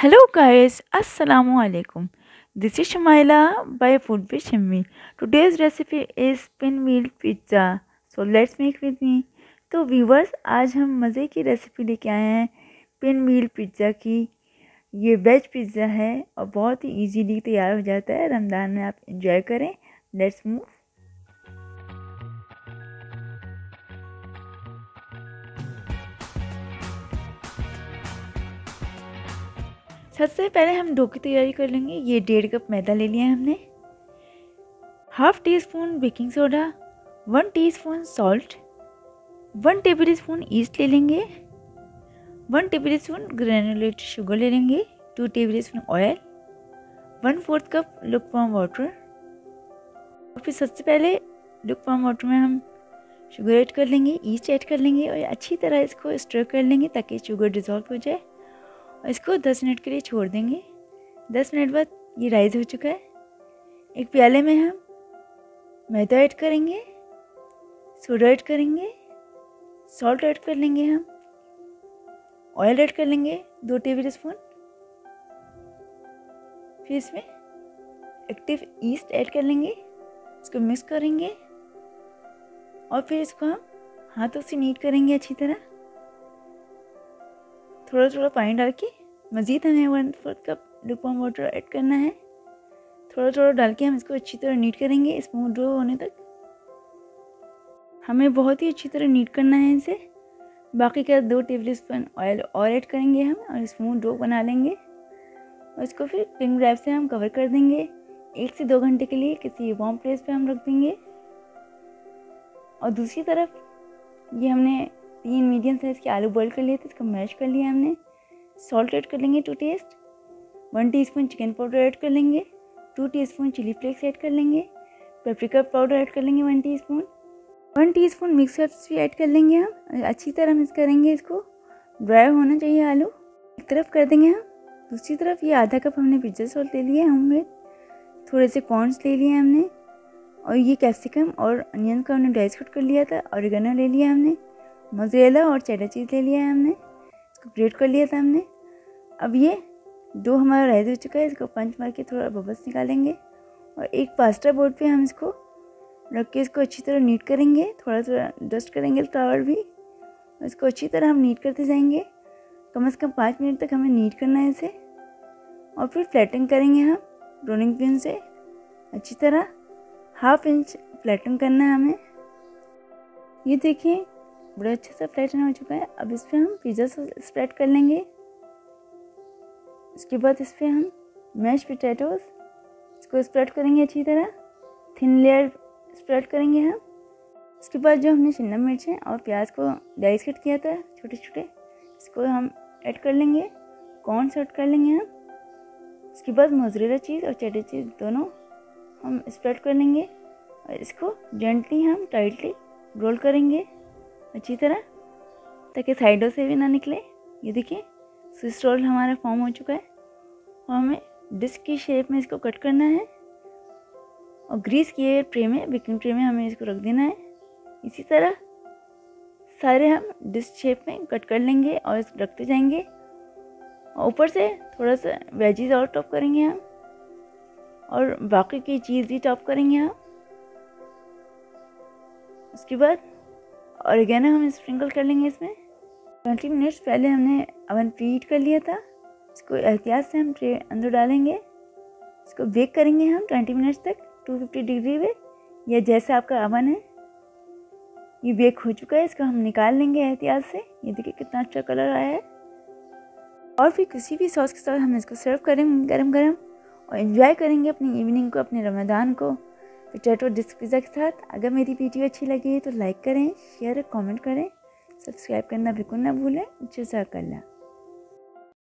Hello guys, Assalamu alaikum. This is Shamaila by Food with Shimmy. Today's recipe is pinwheel pizza. So let's make with me. तो viewers, आज हम मज़े की recipe लेके आए हैं पिनव्हील पिज़्ज़ा की। ये वेज पिज़्ज़ा है और बहुत ही इजीली तैयार हो जाता है। रमज़ान में आप इंजॉय करें। Let's move. सबसे पहले हम डो की तैयारी कर लेंगे। ये 1.5 कप मैदा ले लिया है हमने, half teaspoon baking soda, 1 teaspoon salt, 1 tablespoon yeast ले लेंगे, 1 टेबल स्पून ग्रेनुलेटेड शुगर ले लेंगे, 2 tablespoon oil, 1/4 cup lukewarm water. और फिर सबसे पहले लुकवार्म वाटर में हम शुगर ऐड कर लेंगे, ईस्ट ऐड कर लेंगे और अच्छी तरह इसको स्टर कर लेंगे ताकि शुगर डिज़ोल्व हो जाए। और इसको 10 मिनट के लिए छोड़ देंगे। 10 मिनट बाद ये राइज हो चुका है। एक प्याले में हम मैदा ऐड करेंगे, सोडा ऐड करेंगे, सॉल्ट ऐड कर लेंगे, हम ऑयल ऐड कर लेंगे 2 टेबल स्पून। फिर इसमें एक्टिव ईस्ट ऐड कर लेंगे, इसको मिक्स करेंगे और फिर इसको हम हाथों से नीट करेंगे अच्छी तरह। थोड़ा थोड़ा पानी डाल के मज़ीद हमें 1/4 कप लुकवार्म वाटर ऐड करना है। थोड़ा थोड़ा डाल के हम इसको अच्छी तरह नीट करेंगे स्मूथ डो होने तक। हमें बहुत ही अच्छी तरह नीट करना है इसे। बाकी का 2 टेबल स्पून ऑयल और ऐड करेंगे हम और स्मूथ डो बना लेंगे। और इसको फिर क्लिंग रैप से हम कवर कर देंगे। 1 से 2 घंटे के लिए किसी वार्म प्लेस पे हम रख देंगे। और दूसरी तरफ ये हमने 3 मीडियम साइज़ के आलू बॉईल कर लिए थे, इसको मैश कर लिया हमने। सॉल्ट ऐड कर लेंगे 2 टेस्ट, 1 टीस्पून चिकन पाउडर ऐड कर लेंगे, 2 टीस्पून चिली फ्लेक्स ऐड कर लेंगे, पेपरिका पाउडर ऐड कर लेंगे 1 टीस्पून, 1 टीस्पून मिक्स हर्ब्स भी ऐड कर लेंगे हम। अच्छी तरह मिक्स करेंगे, इसको ड्राई होना चाहिए आलू। एक तरफ कर देंगे हम। दूसरी तरफ ये आधा कप हमने पिज्जा सॉल्ट ले लिया है होममेड, थोड़े से कॉर्न्स ले लिए हमने और ये कैप्सिकम और अनियन का हमने डाइस कट कर लिया था। ऑरिगेनो ले लिया हमने, मोज़रेला और चेडर चीज़ ले लिया है हमने, इसको ग्रेट कर लिया था हमने। अब ये डो हमारा राइज हो चुका है, इसको पंच मार के थोड़ा बबल्स निकालेंगे और एक पास्ता बोर्ड पे हम इसको रख के इसको अच्छी तरह नीट करेंगे। थोड़ा थोड़ा डस्ट करेंगे टावल भी और इसको अच्छी तरह हम नीट करते जाएंगे। कम से कम 5 मिनट तक हमें नीट करना है इसे। और फिर फ्लैटन करेंगे हम रोलिंग पिन से अच्छी तरह 1/2 इंच फ्लैटन करना है हमें। ये देखिए बड़ा अच्छे से फ्लैटन हो चुका है। अब इस पर हम पिज़्ज़ा सॉस स्प्रेड कर लेंगे। इसके बाद इस पर हम मैश पोटैटोज इसको स्प्रेड करेंगे अच्छी तरह, थिन लेयर स्प्रेड करेंगे हम। इसके बाद जो हमने शिमला मिर्चें और प्याज को डाइस कट किया था छोटे छोटे, इसको हम ऐड कर लेंगे, कॉर्न्स ऐड कर लेंगे हम। इसके बाद मोज़रेला चीज़ और चेडर चीज़ दोनों हम स्प्रेड कर लेंगे और इसको जेंटली हम टाइटली रोल करेंगे अच्छी तरह ताकि साइडों से भी ना निकले। ये देखिए स्विस रोल हमारा फॉर्म हो चुका है और हमें डिस्क की शेप में इसको कट करना है और ग्रीस किए ट्रे में, बेकिंग ट्रे में हमें इसको रख देना है। इसी तरह सारे हम डिस्क शेप में कट कर लेंगे और इसको रखते जाएंगे और ऊपर से थोड़ा सा वेजीज और टॉप करेंगे हम और बाकी की चीज़ भी टॉप करेंगे हम। उसके बाद ऑरिगेनो हम स्प्रिंकल कर लेंगे इसमें। 20 मिनट्स पहले हमने अवन प्रीहीट कर लिया था, इसको एहतियात से हम ट्रे अंदर डालेंगे। इसको बेक करेंगे हम 20 मिनट्स तक 250 डिग्री पे, या जैसा आपका अवन है। ये बेक हो चुका है, इसको हम निकाल लेंगे एहतियात से। ये देखिए कितना अच्छा कलर आया है। और फिर किसी भी सॉस के साथ हम इसको सर्व करेंगे गरम गरम और एंजॉय करेंगे अपनी इवनिंग को, अपने रमज़ान को पोटैटो डिस्क पिज़्ज़ा के साथ। अगर मेरी वीडियो अच्छी लगी है तो लाइक करें, शेयर, कमेंट करें, सब्सक्राइब करना बिल्कुल ना भूलें। जज़ाकल्लाह।